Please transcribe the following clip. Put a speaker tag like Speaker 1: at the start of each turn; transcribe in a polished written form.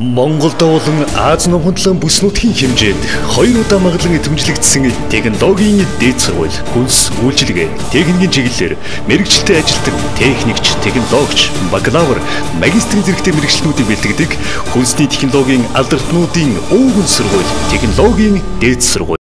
Speaker 1: Монголд болон Аз номхон бүс нутгийн хэмжээнд 2 удаа магадлан идэвхжлэгдсэн технологийн дээд сургууль хүнс үйлчилгээ техникийн чиглэлээр мэрэгчлэлтэй ажилтан техникч, технологич, бакалавр, магистрийн зэрэгтэй мэрэгчлэнүүдийг бэлтгэдэг хүнсний технологийн алдархнуудын өвгөн сургууль технологийн дээд сургууль.